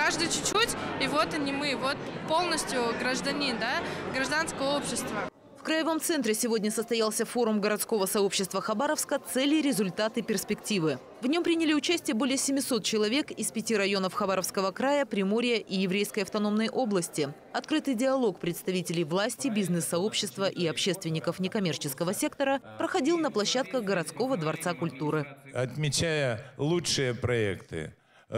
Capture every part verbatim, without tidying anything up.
каждый чуть-чуть, и вот они мы, вот полностью гражданин, да, гражданское общество. В Краевом центре сегодня состоялся форум городского сообщества Хабаровска «Цели, результаты, перспективы». В нем приняли участие более семисот человек из пяти районов Хабаровского края, Приморья и Еврейской автономной области. Открытый диалог представителей власти, бизнес-сообщества и общественников некоммерческого сектора проходил на площадках городского дворца культуры. Отмечая лучшие проекты,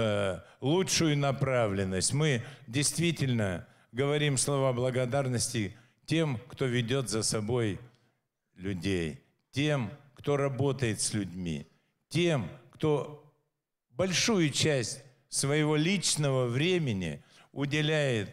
лучшую направленность, мы действительно говорим слова благодарности тем, кто ведет за собой людей, тем, кто работает с людьми, тем, кто большую часть своего личного времени уделяет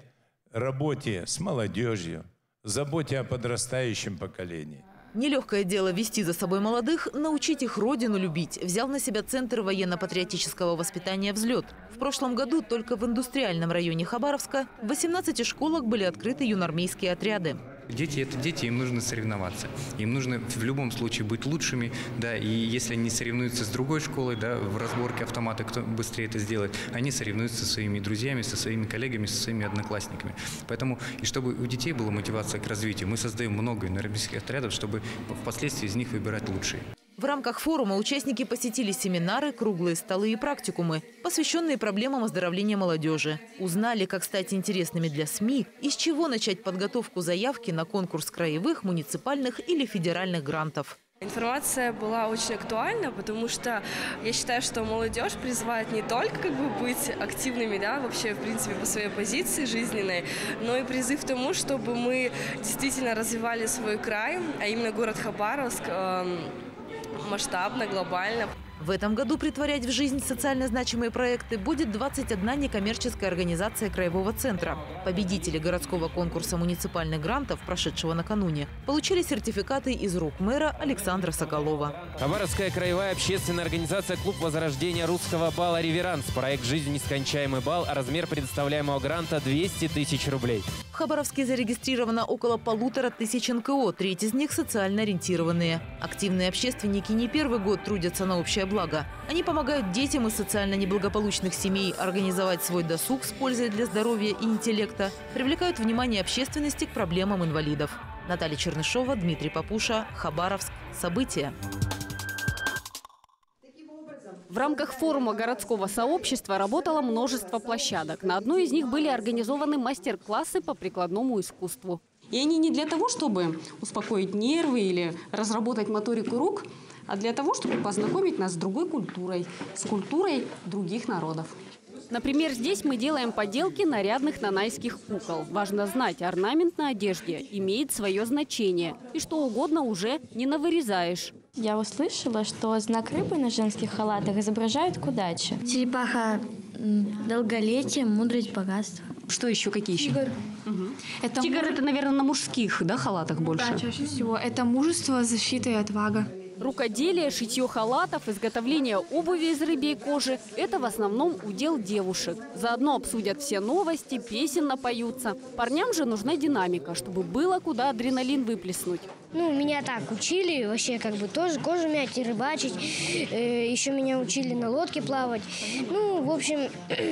работе с молодежью, заботе о подрастающем поколении. Нелегкое дело вести за собой молодых, научить их родину любить, взял на себя Центр военно-патриотического воспитания «Взлет». В прошлом году только в индустриальном районе Хабаровска в восемнадцати школах были открыты юноармейские отряды. Дети – это дети, им нужно соревноваться. Им нужно в любом случае быть лучшими. Да, и если они соревнуются с другой школой, да, в разборке автомата, кто быстрее это сделает, они соревнуются со своими друзьями, со своими коллегами, со своими одноклассниками. Поэтому, и чтобы у детей была мотивация к развитию, мы создаем много юноармейских отрядов, чтобы впоследствии из них выбирать лучшие. В рамках форума участники посетили семинары, круглые столы и практикумы, посвященные проблемам оздоровления молодежи. Узнали, как стать интересными для СМИ и с чего начать подготовку заявки на конкурс краевых, муниципальных или федеральных грантов. Информация была очень актуальна, потому что я считаю, что молодежь призывает не только как бы быть активными, да, вообще в принципе по своей позиции жизненной, но и призыв к тому, чтобы мы действительно развивали свой край, а именно город Хабаровск, э, масштабно, глобально. В этом году притворять в жизнь социально значимые проекты будет двадцать одна некоммерческая организация Краевого центра. Победители городского конкурса муниципальных грантов, прошедшего накануне, получили сертификаты из рук мэра Александра Соколова. Хабаровская краевая общественная организация «Клуб возрождения русского бала «Реверанс». Проект «Жизнь. Нескончаемый бал», а размер предоставляемого гранта – двести тысяч рублей. В Хабаровске зарегистрировано около полутора тысяч эн ка о, треть из них социально ориентированные. Активные общественники не первый год трудятся на общее благо. Они помогают детям из социально неблагополучных семей организовать свой досуг с пользой для здоровья и интеллекта, привлекают внимание общественности к проблемам инвалидов. Наталья Чернышова, Дмитрий Папуша, Хабаровск. События. В рамках форума городского сообщества работало множество площадок. На одной из них были организованы мастер-классы по прикладному искусству. И они не для того, чтобы успокоить нервы или разработать моторику рук, а для того, чтобы познакомить нас с другой культурой, с культурой других народов. Например, здесь мы делаем поделки нарядных нанайских кукол. Важно знать, орнамент на одежде имеет свое значение. И что угодно уже не навырезаешь. Я услышала, что знак рыбы на женских халатах изображают к удаче. Черепаха – долголетие, мудрость, богатство. Что еще? Какие еще? Тигр. Угу. Это Тигр – это, наверное, на мужских, да, халатах больше? Да, чаще всего. Это мужество, защита и отвага. Рукоделие, шитье халатов, изготовление обуви из рыбьей кожи – это в основном удел девушек. Заодно обсудят все новости, песен напоются. Парням же нужна динамика, чтобы было куда адреналин выплеснуть. Ну, меня так учили, вообще как бы тоже кожу мять и рыбачить. Э, еще меня учили на лодке плавать. Ну, в общем,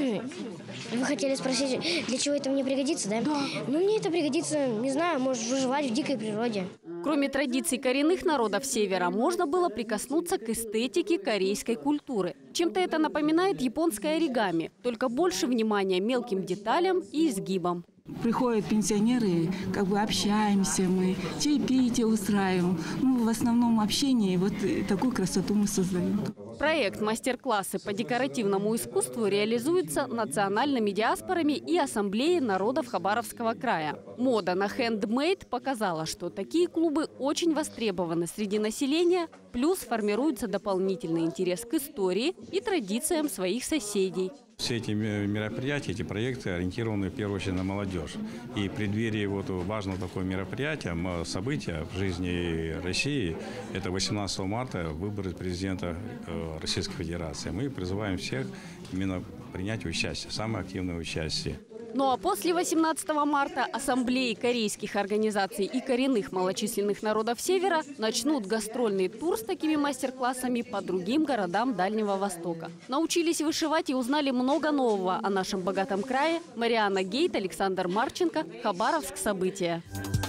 вы хотели спросить, для чего это мне пригодится, да? Да. Ну, мне это пригодится, не знаю, может, выживать в дикой природе. Кроме традиций коренных народов Севера, можно было прикоснуться к эстетике корейской культуры. Чем-то это напоминает японское оригами, только больше внимания мелким деталям и изгибам. Приходят пенсионеры, как бы общаемся мы, чаепитие устраиваем. Ну, в основном общение, и вот такую красоту мы создаем. Проект «Мастер-классы по декоративному искусству» реализуется национальными диаспорами и ассамблеей народов Хабаровского края. Мода на хендмейд показала, что такие клубы очень востребованы среди населения, плюс формируется дополнительный интерес к истории и традициям своих соседей. Все эти мероприятия, эти проекты ориентированы в первую очередь на молодежь. И в преддверии вот важного такого мероприятия, события в жизни России, это восемнадцатого марта выборы президента Российской Федерации. Мы призываем всех именно принять участие, самое активное участие. Ну а после восемнадцатого марта ассамблеи корейских организаций и коренных малочисленных народов Севера начнут гастрольный тур с такими мастер-классами по другим городам Дальнего Востока. Научились вышивать и узнали много нового о нашем богатом крае. Марианна Гейт, Александр Марченко, Хабаровск. События.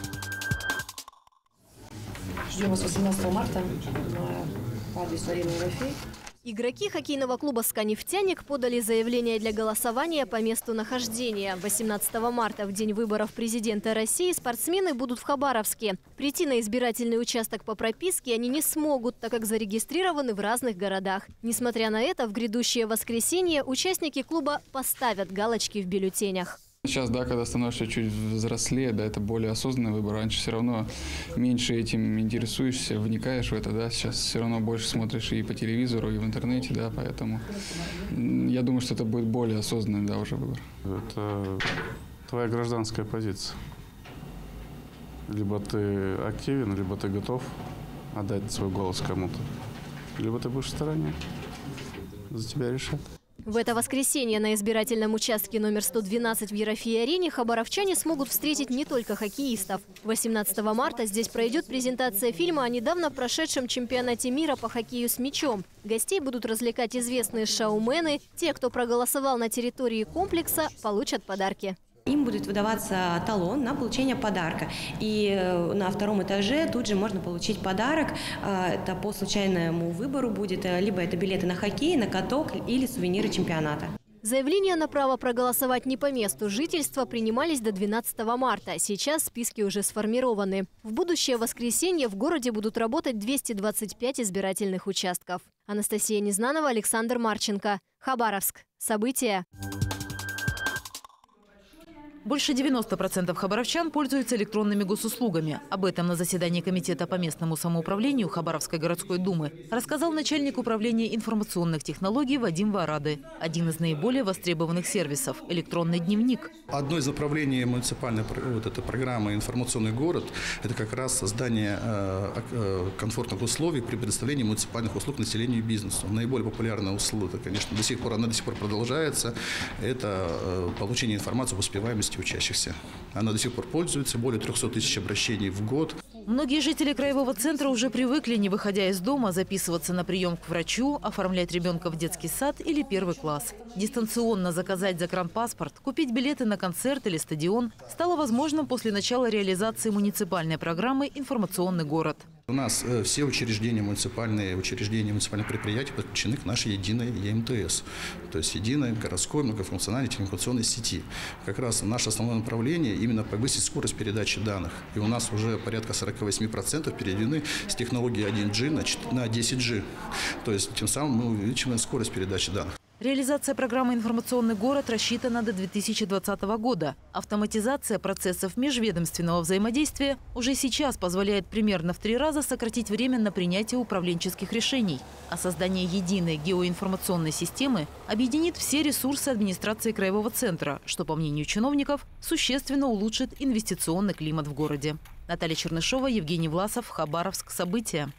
Ждем вас восемнадцатого марта на адресу арены «Ерофей». Игроки хоккейного клуба «Ска-Нефтяник» подали заявление для голосования по месту нахождения. восемнадцатого марта, в день выборов президента России, спортсмены будут в Хабаровске. Прийти на избирательный участок по прописке они не смогут, так как зарегистрированы в разных городах. Несмотря на это, в грядущее воскресенье участники клуба поставят галочки в бюллетенях. Сейчас, да, когда становишься чуть взрослее, да, это более осознанный выбор. Раньше все равно меньше этим интересуешься, вникаешь в это, да. Сейчас все равно больше смотришь и по телевизору, и в интернете, да, поэтому я думаю, что это будет более осознанный, да, уже выбор. Это твоя гражданская позиция. Либо ты активен, либо ты готов отдать свой голос кому-то, либо ты будешь в стороне, за тебя решат. В это воскресенье на избирательном участке номер сто двенадцать в Ерофей-арене хабаровчане смогут встретить не только хоккеистов. восемнадцатого марта здесь пройдет презентация фильма о недавно прошедшем чемпионате мира по хоккею с мячом. Гостей будут развлекать известные шоумены. Те, кто проголосовал на территории комплекса, получат подарки. Им будет выдаваться талон на получение подарка. И на втором этаже тут же можно получить подарок. Это по случайному выбору будет. Либо это билеты на хоккей, на каток или сувениры чемпионата. Заявления на право проголосовать не по месту жительства принимались до двенадцатого марта. Сейчас списки уже сформированы. В будущее воскресенье в городе будут работать двести двадцать пять избирательных участков. Анастасия Незнанова, Александр Марченко. Хабаровск. События. Больше девяноста процентов хабаровчан пользуются электронными госуслугами. Об этом на заседании Комитета по местному самоуправлению Хабаровской городской думы рассказал начальник управления информационных технологий Вадим Варады. Один из наиболее востребованных сервисов – электронный дневник. Одно из направлений муниципальной вот этой программы «Информационный город» – это как раз создание э, комфортных условий при предоставлении муниципальных услуг населению и бизнесу. Наиболее популярная услуга, конечно, до сих пор, она до сих пор продолжается – это э, получение информации об успеваемости учащихся. Она до сих пор пользуется, более трёхсот тысяч обращений в год. Многие жители краевого центра уже привыкли, не выходя из дома, записываться на прием к врачу, оформлять ребенка в детский сад или первый класс. Дистанционно заказать загранпаспорт, купить билеты на концерт или стадион стало возможным после начала реализации муниципальной программы «Информационный город». У нас э, все учреждения муниципальные, учреждения муниципальных предприятий подключены к нашей единой Е М Т С, то есть единой городской многофункциональной телекоммуникационной сети. Как раз наше основное направление именно повысить скорость передачи данных. И у нас уже порядка сорока восьми процентов переведены с технологии один джи на десять джи. То есть тем самым мы увеличиваем скорость передачи данных. Реализация программы «Информационный город» рассчитана до две тысячи двадцатого года. Автоматизация процессов межведомственного взаимодействия уже сейчас позволяет примерно в три раза сократить время на принятие управленческих решений. А создание единой геоинформационной системы объединит все ресурсы администрации краевого центра, что, по мнению чиновников, существенно улучшит инвестиционный климат в городе. Наталья Чернышова, Евгений Власов, Хабаровск. События.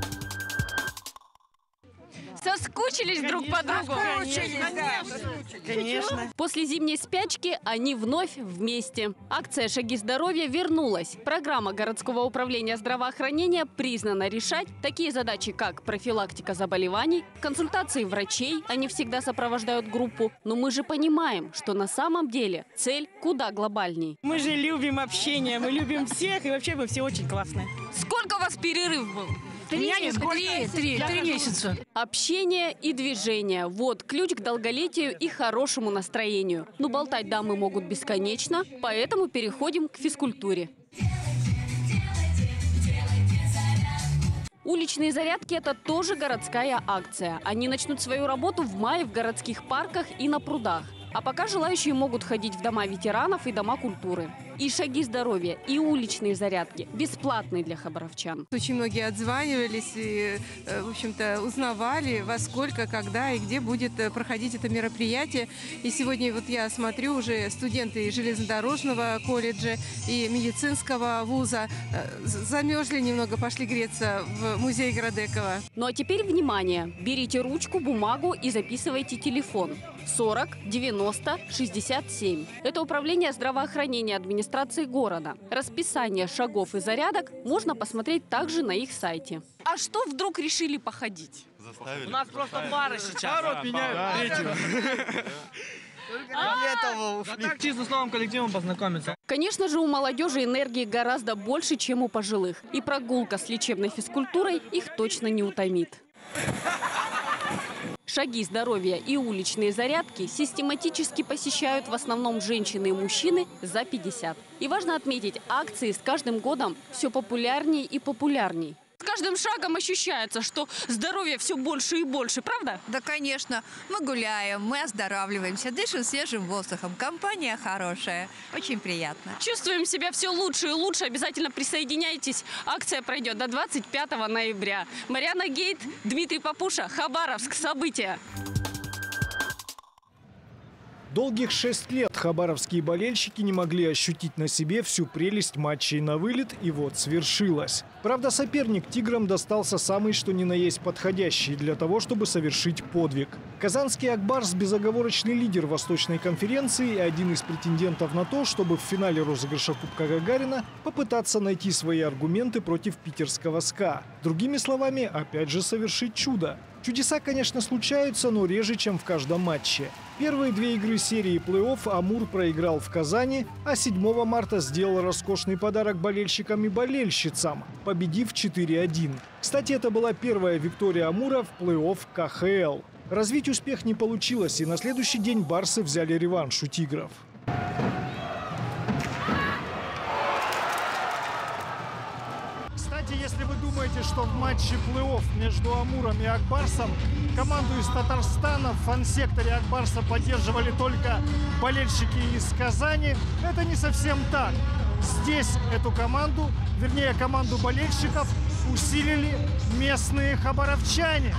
Соскучились друг по другу? Конечно. После зимней спячки они вновь вместе. Акция «Шаги здоровья» вернулась. Программа городского управления здравоохранения признана решать такие задачи, как профилактика заболеваний, консультации врачей. Они всегда сопровождают группу. Но мы же понимаем, что на самом деле цель куда глобальней. Мы же любим общение, мы любим всех, и вообще мы все очень классные. Сколько у вас перерыв был? Три, три, три, три месяца. Общение и движение – вот ключ к долголетию и хорошему настроению. Но болтать дамы могут бесконечно, поэтому переходим к физкультуре. Уличные зарядки – это тоже городская акция. Они начнут свою работу в мае в городских парках и на прудах. А пока желающие могут ходить в дома ветеранов и дома культуры. И шаги здоровья, и уличные зарядки бесплатные для хабаровчан. Очень многие отзванивались и, в общем-то, узнавали, во сколько, когда и где будет проходить это мероприятие. И сегодня вот я смотрю, уже студенты железнодорожного колледжа и медицинского вуза замерзли немного, пошли греться в музей Градекова. Ну а теперь внимание! Берите ручку, бумагу и записывайте телефон. сорок девяносто шестьдесят семь. Это управление здравоохранения администрации города. Расписание шагов и зарядок можно посмотреть также на их сайте. А что вдруг решили походить? Заставили. У нас просто пары сейчас. Пару меняют третью. А так чисто с новым коллективом познакомиться. Конечно же, у молодежи энергии гораздо больше, чем у пожилых. И прогулка с лечебной физкультурой их точно не утомит. Шаги здоровья и уличные зарядки систематически посещают в основном женщины и мужчины за пятьдесят. И важно отметить, акции с каждым годом все популярнее и популярнее. С каждым шагом ощущается, что здоровье все больше и больше, правда? Да, конечно. Мы гуляем, мы оздоравливаемся, дышим свежим воздухом. Компания хорошая, очень приятно. Чувствуем себя все лучше и лучше. Обязательно присоединяйтесь. Акция пройдет до двадцать пятого ноября. Марьяна Гейт, Дмитрий Папуша, Хабаровск. События. Долгих шесть лет хабаровские болельщики не могли ощутить на себе всю прелесть матчей на вылет, и вот свершилось. Правда, соперник «Тиграм» достался самый что ни на есть подходящий для того, чтобы совершить подвиг. Казанский «Акбарс» – безоговорочный лидер Восточной конференции и один из претендентов на то, чтобы в финале розыгрыша Кубка Гагарина попытаться найти свои аргументы против питерского «СКА». Другими словами, опять же совершить чудо. Чудеса, конечно, случаются, но реже, чем в каждом матче. Первые две игры серии плей-офф «Амур» проиграл в Казани, а седьмого марта сделал роскошный подарок болельщикам и болельщицам, победив четыре один. Кстати, это была первая виктория «Амура» в плей-офф ка ха эл. Развить успех не получилось, и на следующий день барсы взяли реванш у «Тигров». Если вы думаете, что в матче плей-офф между «Амуром» и «Акбарсом» команду из Татарстана в фан-секторе «Акбарса» поддерживали только болельщики из Казани, это не совсем так. Здесь эту команду, вернее команду болельщиков, усилили местные хабаровчане.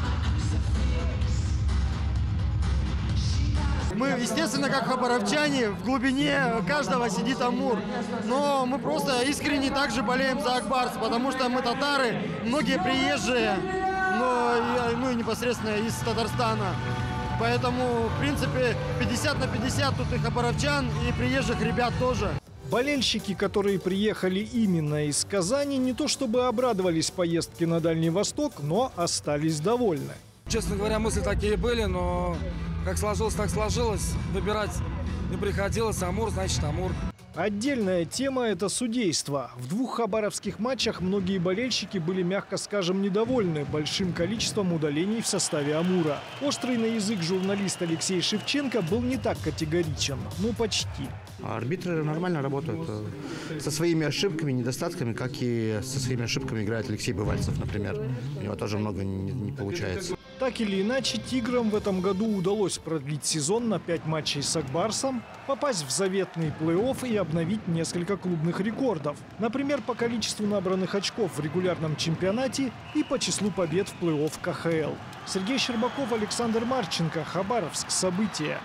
Мы, естественно, как хабаровчане, в глубине каждого сидит «Амур». Но мы просто искренне также болеем за «Акбарс», потому что мы татары, многие приезжие, но, ну и непосредственно из Татарстана. Поэтому, в принципе, пятьдесят на пятьдесят тут и хабаровчан, и приезжих ребят тоже. Болельщики, которые приехали именно из Казани, не то чтобы обрадовались поездке на Дальний Восток, но остались довольны. Честно говоря, мысли такие были, но как сложилось, так сложилось. Выбирать не приходилось. «Амур» значит «Амур». Отдельная тема – это судейство. В двух хабаровских матчах многие болельщики были, мягко скажем, недовольны большим количеством удалений в составе «Амура». Острый на язык журналист Алексей Шевченко был не так категоричен. Ну, почти. Арбитры нормально работают. Со своими ошибками, недостатками, как и со своими ошибками играет Алексей Бывальцев, например. У него тоже много не, не получается. Так или иначе, «Тиграм» в этом году удалось продлить сезон на пять матчей с «Акбарсом», попасть в заветный плей-офф и обновить несколько клубных рекордов. Например, по количеству набранных очков в регулярном чемпионате и по числу побед в плей-офф ка ха эл. Сергей Щербаков, Александр Марченко, Хабаровск. События.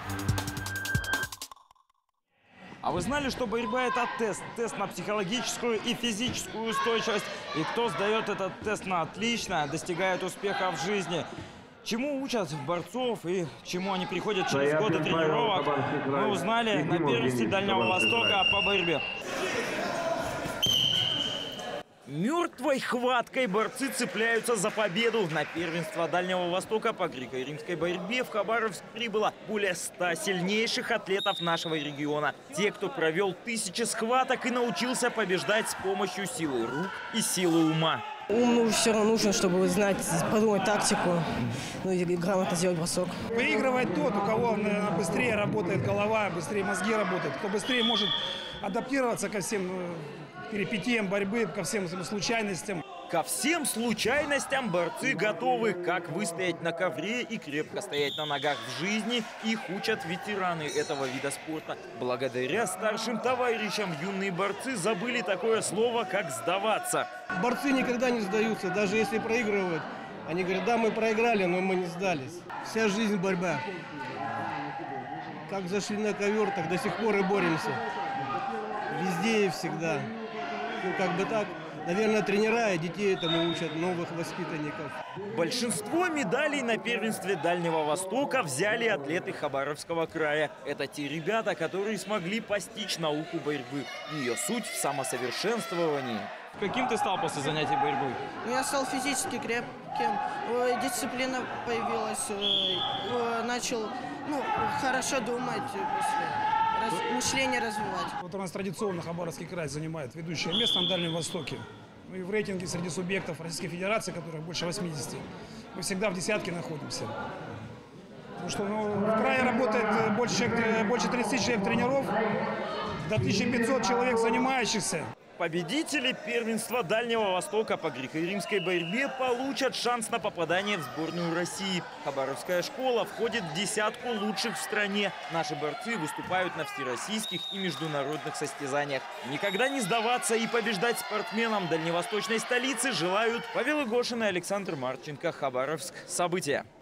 А вы знали, что борьба – это тест? Тест на психологическую и физическую устойчивость. И кто сдает этот тест на отлично, достигает успеха в жизни. Чему учат борцов и чему они приходят через годы тренировок, мы узнали на первенстве Дальнего Востока по борьбе. Мертвой хваткой борцы цепляются за победу. На первенство Дальнего Востока по греко-римской борьбе в Хабаровск прибыло более ста сильнейших атлетов нашего региона. Те, кто провел тысячи схваток и научился побеждать с помощью силы рук и силы ума. Ум ну, все равно нужен, чтобы знать, продумать тактику, ну и грамотно сделать бросок. Выигрывает тот, у кого наверное, быстрее работает голова, быстрее мозги работают, кто быстрее может адаптироваться ко всем перипетиям борьбы, ко всем случайностям. Ко всем случайностям борцы готовы. Как выстоять на ковре и крепко стоять на ногах в жизни, их учат ветераны этого вида спорта. Благодаря старшим товарищам юные борцы забыли такое слово, как «сдаваться». Борцы никогда не сдаются, даже если проигрывают. Они говорят, да, мы проиграли, но мы не сдались. Вся жизнь борьба. Как зашли на ковер, так до сих пор и боремся. Везде и всегда. ну, как бы так. Наверное, тренера и детей этому учат, новых воспитанников. Большинство медалей на первенстве Дальнего Востока взяли атлеты Хабаровского края. Это те ребята, которые смогли постичь науку борьбы. Ее суть в самосовершенствовании. Каким ты стал после занятий борьбой? Я стал физически крепким, дисциплина появилась, начал ну, хорошо думать, мышление развивать. Вот у нас традиционно Хабаровский край занимает ведущее место на Дальнем Востоке. Ну и в рейтинге среди субъектов Российской Федерации, которых больше восьмидесяти, мы всегда в десятке находимся. Потому что ну, в крае работает больше, больше тридцати человек тренеров, до тысячи пятисот человек занимающихся. Победители первенства Дальнего Востока по греко-римской борьбе получат шанс на попадание в сборную России. Хабаровская школа входит в десятку лучших в стране. Наши борцы выступают на всероссийских и международных состязаниях. Никогда не сдаваться и побеждать спортсменам дальневосточной столицы желают Павел Игошин и Александр Марченко. Хабаровск. События.